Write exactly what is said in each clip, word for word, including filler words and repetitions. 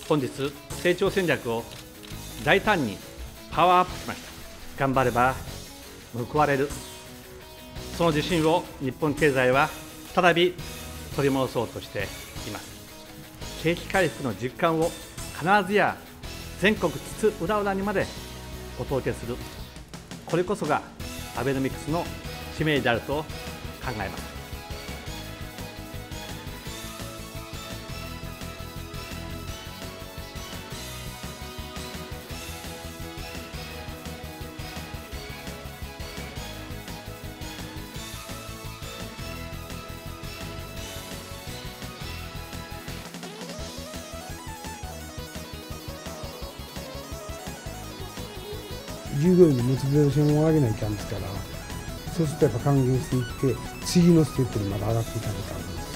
本日、成長戦略を大胆にパワーアップしました。頑張れば報われる。その自信を日本経済は再び取り戻そうとしています。景気回復の実感を必ずや全国津々浦々にまでお届けする。これこそがアベノミクスの使命であると考えます。 従業員のモチベーションを上げないといけないんですから、そうするとやっぱ還元していって、次のステップにまだ上がっていかないといけないんです。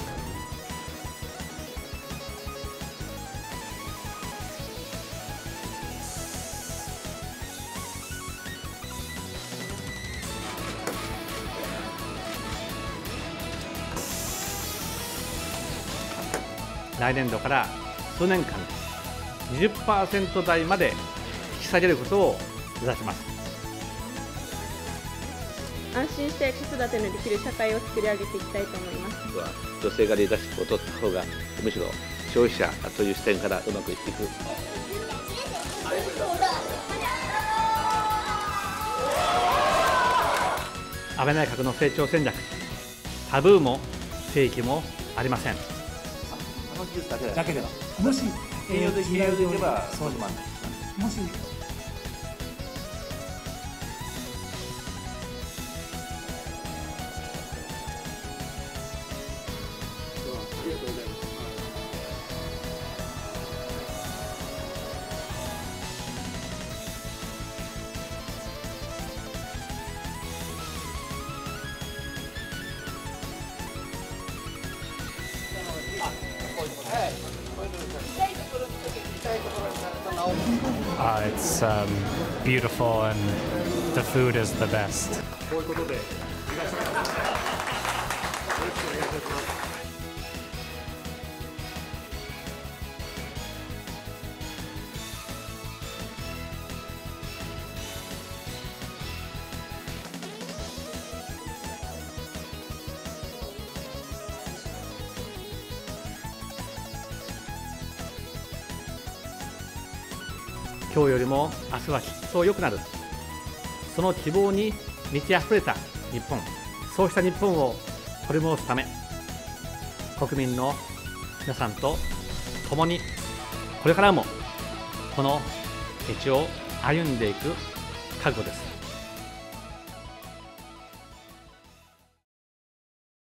来年度から数年間、にじゅっパーセント 台まで引き下げることを目指します。 安心して子育てのできる社会を作り上げていきたいと思います。 女性がリーダーシップを取った方が、むしろ消費者という視点からうまくいっていく。 安倍内閣の成長戦略、タブーも正義もありません。 だけでは、もし栄養で決めるといけばそうでもある。もし Uh, it's um, beautiful and the food is the best. こういうことで東さんよろしくお願いいたします。 今日よりも明日はきっと良くなる。その希望に満ち溢れた日本、そうした日本を取り戻すため、国民の皆さんと共にこれからもこの道を歩んでいく覚悟です。